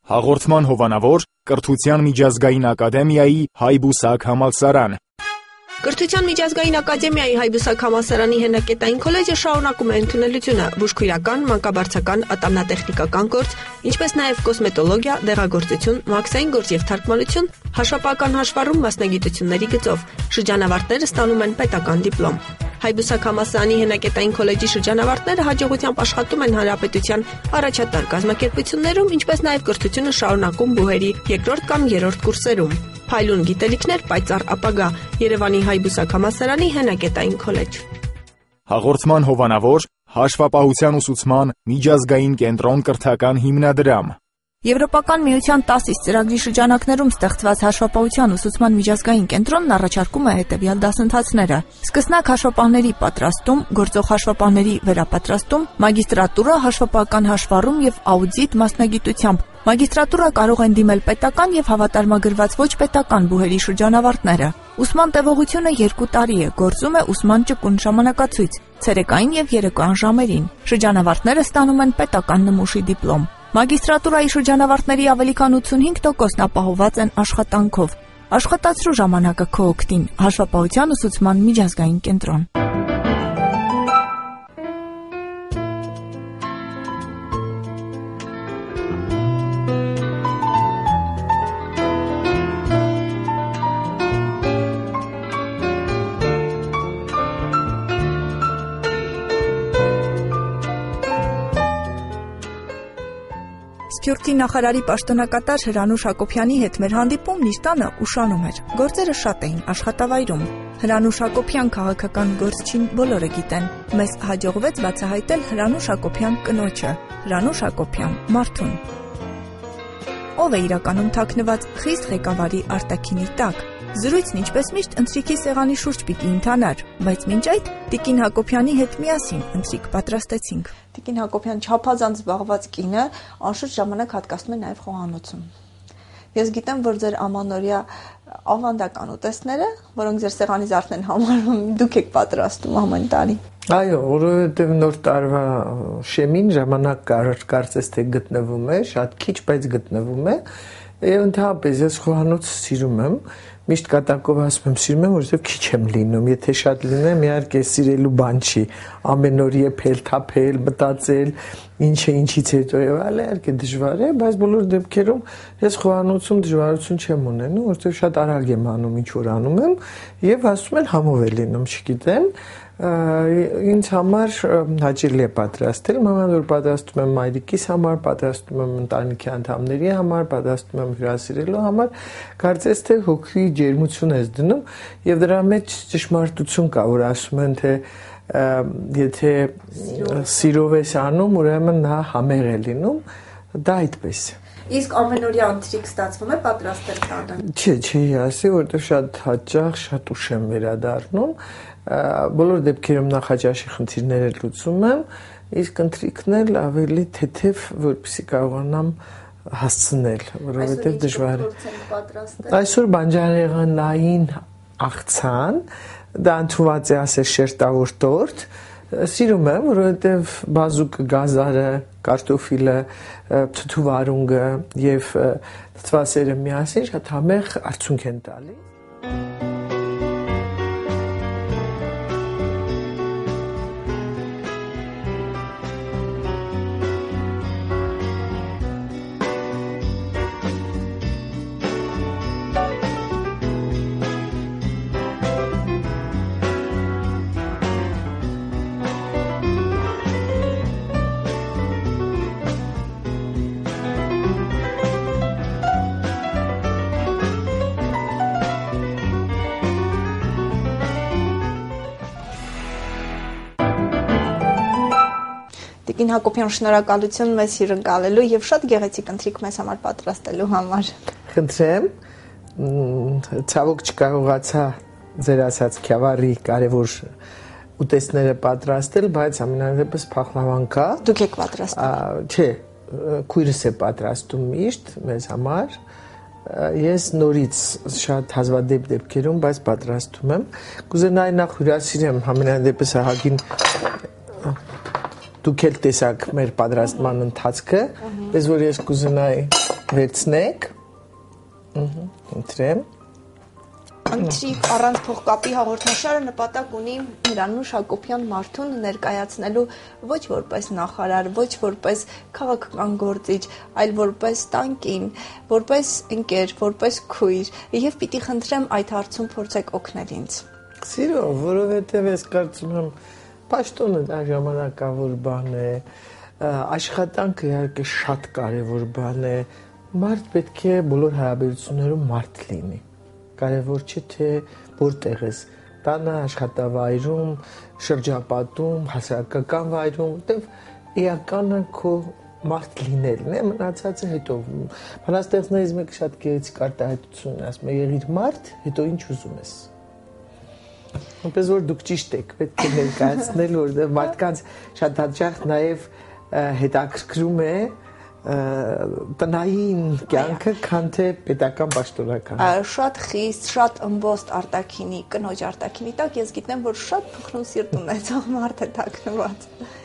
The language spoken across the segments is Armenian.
Հաղորդման հովանավոր Կրթության միջազգային ակադեմիայի Հայբուսակ համալսարան։ Կրթության միջազգային ակադեմիայի Հայբուսակ համալսարանի հենակետային քոլեջը շարունակում է ընդունելությունը բուժքույրական, մանկաբարձական, ատամնատեխնիկական գործ, ինչպես նաև կոսմետոլոգիա, դեղագործություն, մաքսային գործ եւ թարգմանություն, հաշվապահական հաշվառում մասնագիտությունների գծով։ Շրջանավարտները ստանում են պետական դիպլոմ։ Հայբուսակ համալսարանի հենակետային քոլեջի շրջանավարտները հաջողությամբ աշխատում են հանրապետության առաջատար կազմակերպություններում, ինչպես նաև կրթությունը շարունակում բուհերի երկրորդ կամ երրորդ կուրսերում։ Փայլուն գիտելիքներ, պայծառ ապագա։ Երևանի Հայբուսակ համալսարանի հենակետային քոլեջ։ Հաղորդման հովանավոր Հաշվապահության ուսուցման միջազգային կենտրոն կրթական հիմնադրամ։ Եվրոպական միության 10 ծրագրի շրջանակներում ստեղծված հաշվապահության ուսուցման միջազգային կենտրոնն առաջարկում է հետևյալ դասընթացները. սկսնակ հաշվապահների պատրաստում, գործող հաշվապահների վերապատրաստում, մագիստրատուրա, հաշվապահական հաշվառում եւ աուդիտ մասնագիտությամբ։ Մագիստրատուրա կարող են դիմել պետական եւ հավատարմագրված ոչ պետական բուհերի շրջանավարտները։ Ուսման տևողությունը 2 տարի է, գործում է ուսման ճկուն ժամանակացույց, ցերեկային եւ երեկոյան ժամերին։ Շրջանավարտները ստանում են պետական նմուշի դիպլոմ։ Մագիստրատուրայի շրջանավարտների ավելի քան 85%-ն ապահովված են աշխատանքով։ Աշխատացրու ժամանակը քո օգտին։ Հաշվապահության ուսուցման միջազգային կենտրոն։ Սփյուռքի նախարարի պաշտոնակատար Հրանուշ Հակոբյանի հետ մեր հանդիպումն իր տանը ուշանում էր։ Գործերը շատ էին աշխատավայրում։ Հրանուշ Հակոբյան քաղաքական գործչին բոլորը գիտեն։ Մեզ հաջողվեց բացահայտել Հրանուշ Հակոբյան կնոջը, Հրանուշ Հակոբյան Մարթուն։ Ով է իրականում թաքնված խիստ ղեկավարի արտաքինի տակ։ Զրույցն ինչպես միշտ ընթրիքի սեղանի շուրջ պիտի ընթանար, բայց մինչ այդ Տիկին Հակոբյանի հետ միասին ընթրիք պատրաստեցինք։ Տիկին Հակոբյան չափազանց զբաղված կինը անշուշտ ժամանակ հատկացնում է նաև խոհանոցում։ Ես գիտեմ, որ ձեր ամանորյա ավանդական ուտեստները, որոնք ձեր սեղանի զարդն են համարվում, դուք եք պատրաստում ամեն տարի։ Այո, որովհետև նոր տարվա շեմին ժամանակ կարծես թե գտնվում է, շատ քիչ, բայց գտնվում է։ Եվ ընդհանրապես ես խոհանոց սիրում եմ, միշտ կատակով ասում եմ սիրում եմ, որովհետև քիչ եմ լինում, եթե շատ լինեմ, իհարկե սիրելու բան չի, ամեն օր եփել, թափել, մտածել, ինչը ինչից հետո եւ այլ, իհարկե դժվար է, բայց բոլոր դեպքերում ես խոհանոցում դժվարություն չեմ ունենում, որովհետև շատ արագ եմ անում ինչ որ անում եմ եւ ասում են համով է լինում, չգիտեմ, ինձ համար հաճելի է պատրաստել, մանավանդ որ պատրաստում եմ մայրիկիս համար, պատրաստում եմ ընտանիքի անդամների համար, պատրաստում եմ հյուրասիրելու համար, կարծես թե հոգի ջերմություն ես դնում եւ դրա մեջ ճշմարտություն կա, որ ասում են թե եթե սիրով ես անում, ուրեմն նա համեղ է լինում, դա այդպես է։ Իսկ ամենօրյա ընթրիք ստացվում է պատրաստել տանը։ Չի ասի, որովհետև շատ հաճախ, շատ ուշ եմ վերադառնում, բոլոր դեպքերում նախաճաշի խնդիրները լուծում եմ, իսկ ընթրիքն էլ ավելի թեթև, որպեսզի կարողանամ հասցնել, որովհետև դժվար է։ Այսօր բանջարեղենային աղցան, դա ընդունված է ասել շերտավոր տորտ, սիրում եմ, որովհետև բազուկը, գազարը, կարտոֆիլը, թթուվարունգը եւ թթվասերը միասին շատ համեղ արդյունք են տալիս։ Տիկին Հակոբյան, շնորհակալություն մեզ հյուրընկալելու եւ շատ գեղեցիկ ընթրիք մեզ համար պատրաստելու համար։ Խնդրեմ, ցավոք չկարողացա ձեր ասած Քյավառի կարևոր ուտեստները պատրաստել, բայց ամենայնպես փախլավան կա։ Դուք եք պատրաստում։ Չէ, քույրս է պատրաստում միշտ մեզ համար։ Ես նորից շատ հազվադեպ դեպքերում, բայց պատրաստում եմ։ Կուզենայի նախ հյուրասիրեմ ամենայնպես ահագին դուք էլ տեսաք մեր պատրաստման ընթացքը, պես որ ես կուզենայի վերցնեք։ Ընտրեմ։ Ընտրիկ առանց փողկապի հաղորդաշարը նպատակ ունի Հրանուշ Հակոբյան Մարթուն ներկայացնելու ոչ որպես նախարար, ոչ որպես քաղաքական գործիչ, այլ որպես տանկին, որպես ընկեր, որպես քույր, եւ պիտի խնդրեմ այդ հարցում փորձեք օգնել ինձ։ Սիրո, որովհետեւ ես կարծում եմ պաշտոնը դա ժամանակավոր բան է, աշխատանքը իհարկե շատ կարեւոր բան է, մարդ պետք է բոլոր հարաբերություններում մարդ լինի։ Կարևոր չէ թե որտեղ ես, տանը, աշխատավայրում, շրջապատում, հասարակական վայրում, որտեղ էականը քո մարդ լինելն է, մնացածը հետո։ Բանաստեղծներից մեկը շատ գեղեցիկ արտահայտություն է, ասում է՝ եղիր մարդ, հետո ինչ ուզում ես։ Որպես որ դուք ճիշտ եք, պետք է ներկայացնել, որտեղ մարդկանց շատ հաճախ նաև հետաքրքրում է տնային կյանքը, քան թե պետական պաշտոնական։ Շատ խիստ, շատ ըմբոստ արտաքինի, կնոջ արտաքինի տակ ես գիտեմ, որ շատ փխրուն սիրտ ունեցող մարդ է թաքնված։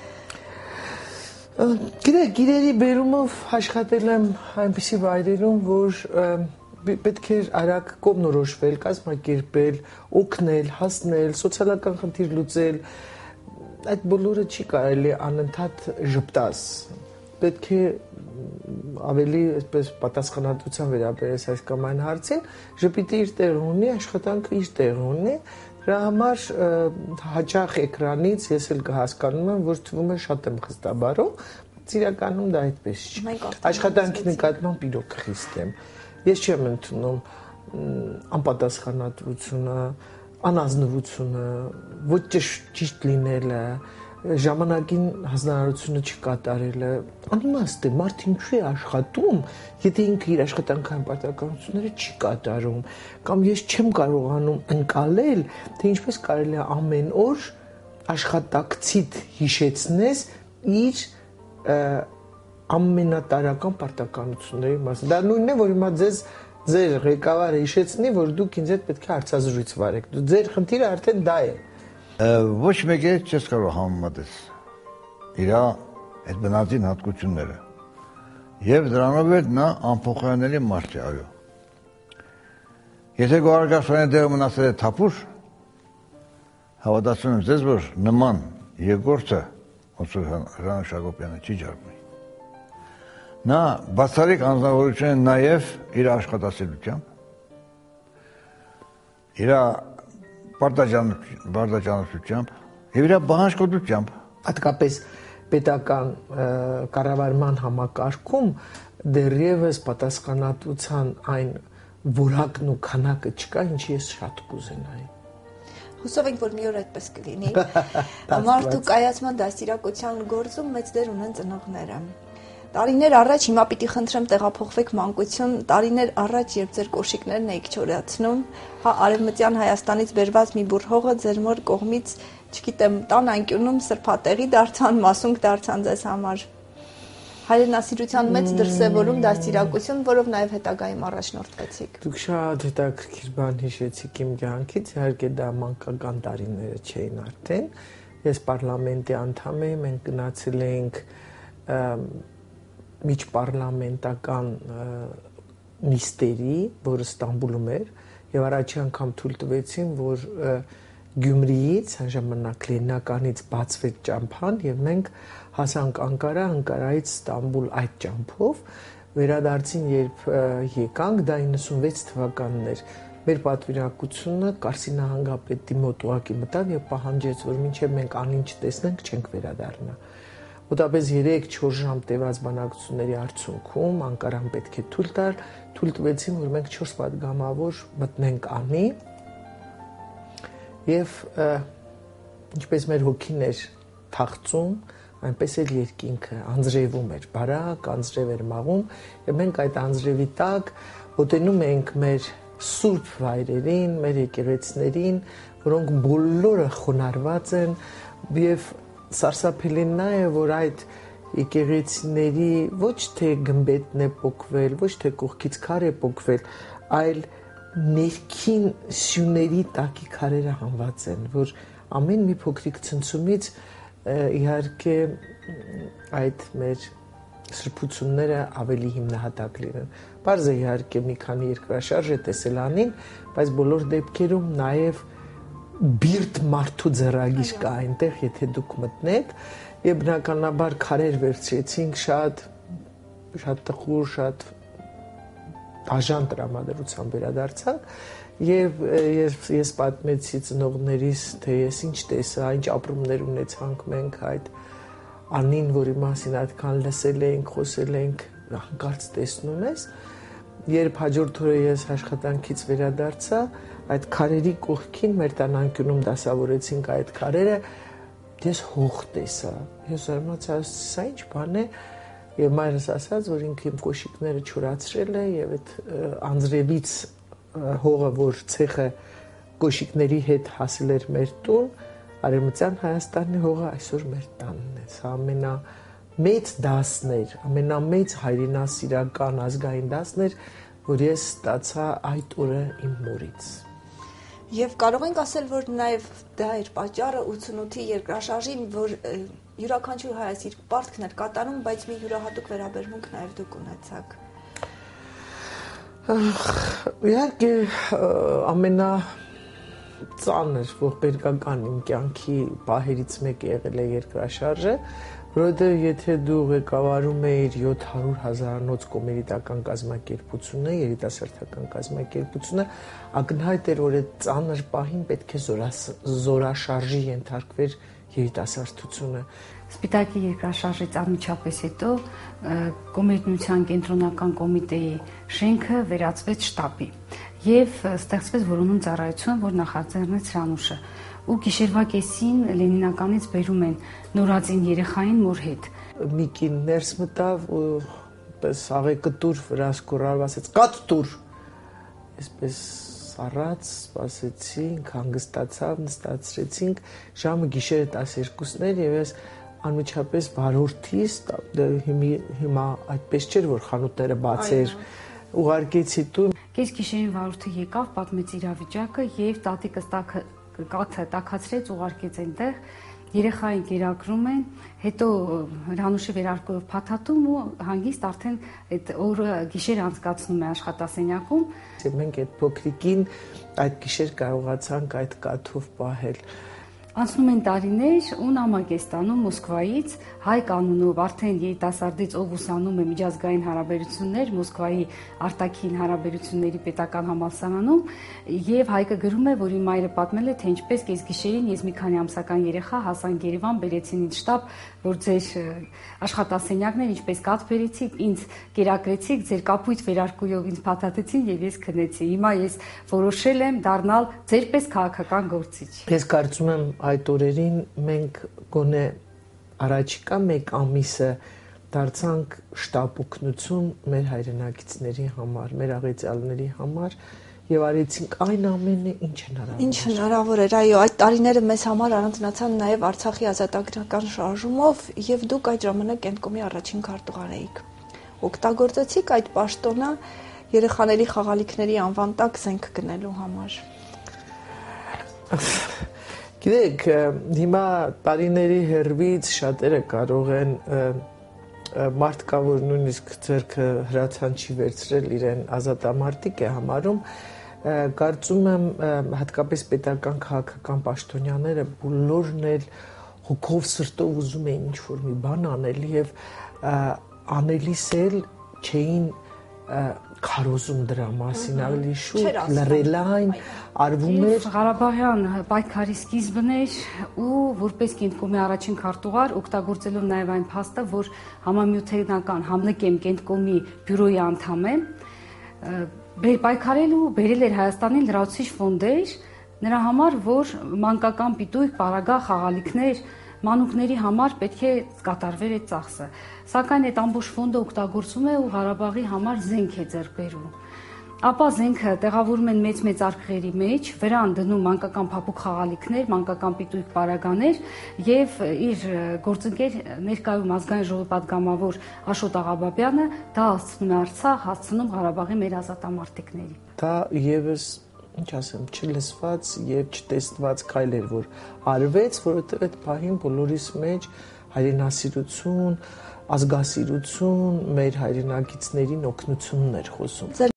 Գիտեք, իրերի բերումով աշխատել եմ այնպիսի վայրերում, որ պետք է արագ կողմնորոշվել, կազմակերպել, օգնել, հասնել, սոցիալական խնդիր լուծել։ Այդ բոլորը չի կարելի անընդհատ ժպտաս։ Պետք է ավելի այսպես պատասխանատվության վերաբերես այս կամ այն հարցին, ժպիտը իր տեղը ունի, աշխատանքը իր տեղը ունի, դրա համար հաճախ էկրանից ես էլ կհասկանում եմ, որ թվում է շատ եմ խստաբարում, բայց իրականում դա այդպես չի։ Աշխատանքի նկատմամբ իրոք խիստ եմ։ Ես չեմ ընդունում անպատասխանատվությունը, անազնվությունը, ոչ ճիշտ լինելը, ժամանակին հանձնարարությունը չկատարելը, անիմաստ է, մարդ ինչու է աշխատում, եթե ինքը իր աշխատանքային պարտականությունները չի կատարում, կամ ես չեմ կարողանում ընկալել, թե ինչպես կարելի է ամեն օր աշխատակցիդ հիշեցնես իր ամենատարրական պարտականությունների մասին։ Դա նույնն է, որ հիմա ձեր ղեկավարը հիշեցնի, որ դուք ինձ հետ պետք է հարցազրույց վարեք։ Ձեր խնդիրը արդեն դա է։ Ոչ մեկ է չես կարող համեմատես իր այդ բնածին հատկությունները եւ դրանով էլ նա անփոխանելի մարդ է, այո։ Եթե Գոհարգասյանի դերը մնացել է թափուր, հավատացնում եմ ձեզ, որ նման երկրորդը ոնց որ Հրանուշ Հակոբյանը չի ջարմի։ Նա բացառիկ անձնավորություն է նաեւ իր աշխատասիրությամբ, իր բարդաճանությունությամբ եւ իր բանջկոտությամբ։ Հատկապես պետական կառավարման համակարգում դեռևս պատասխանատվության այն որակն ու քանակը չկա, ինչի ես շատ կուզենայի։ Հուսով ենք, որ մի օր այդպես կլինի։ Մարդու կայացման դաստիարակության գործում մեծ դեր ունեն ծնողները։ Տարիներ առաջ, հիմա պիտի խնդրեմ տեղափոխվեք մանկություն, տարիներ առաջ, երբ ձեր կոշիկներն էիք չորացնում, արևմտյան Հայաստանից բերված մի բուռ հողը ձեր մոր կողմից, չգիտեմ, տան անկյունում սրբատեղի դարձան, մասունք դարձան ձեզ համար։ Հայրենասիրության մեծ դրսևորում դաստիարակություն, որով նաև հետագայում առաջնորդվեցիք։ Դուք շատ հետաքրքիր բան հիշեցիք իմ կյանքից, իհարկե դա մանկական տարիները չէին արդեն։ Ես պարլամենտի անդամ եմ, մենք գնացել էինք միջպարլամենտական նիստերի, որը Ստամբուլում էր, եւ առաջի անգամ թույլ տվեցին, որ Գյումրիից, այն ժամանակ Լենինականից բացվեց ճամփան եւ մենք հասանք Անկարա, Անկարայից Ստամբուլ այդ ճամփով, վերադարձին երբ եկանք, դա 96 թվականն էր, մեր պատվիրակությունը Կարսի նահանգապետի մոտ ուղակի մտավ եւ պահանջեց, որ մինչեւ մենք անինչ տեսնենք, չենք վերադառնա։ Մոտապես 3-4 ժամ տևած բանակցությունների արդյունքում Անկարան պետք է թույլ տար, թույլ տվեցին, որ մենք 4 պատգամավոր մտնենք անի եւ ինչպես մեր հոգին էր թախծում, այնպես էլ երկինքը անձրևում էր, բարակ անձրև էր մաղում եւ մենք այդ անձրևի տակ մոտենում էինք մեր սուրբ վայրերին, մեր եկեղեցիներին, որոնք բոլորը խոնարհված են եւ սարսափելին նա է, որ այդ եկեղեցիների ոչ թե գմբեթն է պոկվել, ոչ թե կողքից քար է պոկվել, այլ ներքին սյուների տակի քարերը հանված են, որ ամեն մի փոքրիկ ցնցումից իհարկե այդ մեր սրբությունները ավելի հիմնահատակ լինեն։ Պարզ է իհարկե մի քանի երկրաշարժ է տեսել անին, բայց բոլոր դեպքերում նաև բիրտ մարդու ձեռագիր կա այնտեղ, եթե դուք մտնեք, եւ բնականաբար քարեր վերցրեցինք շատ տխուր, շատ դաժան տրամադրությամբ վերադարձանք եւ ես պատմեցի ծնողներիս, թե ես ինչ տեսա, ինչ ապրումներ ունեցանք մենք այդ անին, որի մասին այդքան լսել ենք, խոսել ենք, հանկարծ տեսնում ես, երբ հաջորդ օրը ես աշխատանքից վերադարձա, այդ քարերի կողքին մեր տանանկյունում դասավորեցինք այդ քարերը, ես հող տեսա, ես զարմացա, սա ինչ բան է, եւ մայրս ասաց, որ ինքը իմ կոշիկները չորացրել է եւ այդ անձրևից հողը, որ ցեխը կոշիկների հետ հասել էր մեր տուն, Արևմտյան Հայաստանի հողը այսօր մեր տանն է։ Սա ամենամեծ դասն էր, ամենամեծ հայրենասիրական ազգային դասն էր, որ ես ստացա այդ օրը իմ մորից։ Եվ կարող ենք ասել, որ նաև դա էր պատճառը 88-ի երկրաշարժին, որ յուրաքանչյուր հայ իր պարտքն էր կատարում, բայց մի յուրահատուկ վերաբերմունք նաև դուք ունեցաք։ Իհարկե ծանր ողբերգական իմ կյանքի պահերից մեկը եղել է երկրաշարժը, որովհետև եթե դու ղեկավարում էիր 700,000-անոց կոմերիտական կազմակերպությունը, երիտասարդական կազմակերպությունը, ակնհայտ էր, որ այդ ծանր պահին պետք է զորաշարժի ենթարկվեր երիտասարդությունը։ Սպիտակի երկրաշարժից անմիջապես հետո Կոմերիտության կենտրոնական կոմիտեի շենքը վերածվեց շտաբի եւ ստեղծվեց որոնում ծառայություն, որ նախաձեռնեց Հրանուշը։ Ու գիշերվա կեսին Լենինականից բերում են նորածին երեխային մոր հետ։ Մի կին ներս մտավ ու պես աղեկտուր վրաս կորավ, ասեց կատ տուր։ Այսպես սառած, սպասեցինք, հանգստացավ, նստացրեցինք, ժամը գիշերը 12-ն էր եւ ես անմիջապես վարորդիս, հիմա այդպես չէր, որ խանութները բաց էր, ուղարկեցի տուն։ Կես գիշերին վարորդը եկավ, պատմեց իրավիճակը եւ տատիկս տաքացրեց, ուղարկեց այնտեղ, երեխային կերակրում են, հետո Հրանուշի վերարկուով փաթաթում ու հանգիստ արդեն այդ օրը գիշեր անցկացնում է աշխատասենյակում։ Մենք այդ փոքրիկին այդ գիշեր կարողացանք այդ կաթով պահել։ Անցնում են տարիներ ու նամակ է ստանում Մոսկվայից, հայ կանոնով արդեն երիտասարդից ով ուսանում է միջազգային հարաբերություններ Մոսկվայի արտաքին հարաբերությունների պետական համալսարանում եւ հայկը գրում է, որ իմ մայրը պատմել է, թե ինչպես կեսգիշերին ես մի քանի ամսական երեխա հասանք Երևան, բերեցին ինձ շտաբ, որ ձեր աշխատասենյակներ ինչպես կաթ բերեցիք, ինձ կերակրեցիք, ձեր կապույտ վերարկուով ինձ փաթաթեցին եւ ես քնեցի։ Հիմա ես որոշել եմ դառնալ ձերպես քաղաքական գործիչ։ Ես կարծում եմ այդ օրերին մենք գոնե առաջիկա մեկ ամիսը դարձանք շտապ օգնություն մեր հայրենակիցների համար, մեր աղետյալների համար եւ արեցինք այն ամենը, ինչ հնարավոր էր։ Ինչ հնարավոր էր, այո, այդ տարիները մեզ համար առանձնացան նաեւ Արցախի ազատագրական շարժումով եւ դուք այդ ժամանակ Կենտկոմի առաջին քարտուղար էիք։ Օգտագործեցիք այդ պաշտոնը երեխաների խաղալիքների անվան տակ զենք գնելու համար։ Գիտեք, հիմա տարիների հեռվից շատերը կարող են մարդ կա, որ նույնիսկ ձեռքը հրացանչի վերցրել իրեն ազատամարտիկ է համարում, կարծում եմ հատկապես պետական քաղաքական պաշտոնյաները բոլորն էլ հոգով սրտով ուզում էին ինչ-որ մի բան անել եւ անելիս էլ չէին քարոզում դրա մասին, ավելի շուտ լրելային արվում էր։ Ղարաբաղյան պայքարի սկիզբն էր ու որպես Կենտկոմի առաջին քարտուղար օգտագործելով նաև այն փաստը, որ համամիութենական Համլեկեմ Կենտկոմի բյուրոյի անդամ է, պայքարել ու բերել էր Հայաստանին լրացուցիչ ֆոնդեր նրա համար, որ մանկական պիտույք, պարագա, խաղալիքներ մանուկների համար պետք է կատարվեր այդ ծախսը։ Սակայն այդ ամբողջ ֆոնդը օգտագործվում է ու Ղարաբաղի համար զենք է ձեռք բերում։ Ապա զենքը տեղավորում են մեծ արկղերի մեջ, վրան դնում մանկական փափուկ խաղալիքներ, մանկական պիտույք պարագաներ եւ իր գործընկեր ներկայում ազգային ժողովի պատգամավոր Աշոտ Աղաբաբյանը դա հասցնում է Արցախ, հասցնում Ղարաբաղի մեր ազատամարտիկների։ Դա եւս ինչ ասեմ, չլսված եւ չտեսնված քայլ էր, որ արվեց, որովհետեւ այդ պահին բոլորիս մեջ հայրենասիրություն, ազգասիրություն, մեր հայրենակիցներին օգնությունն էր խոսում։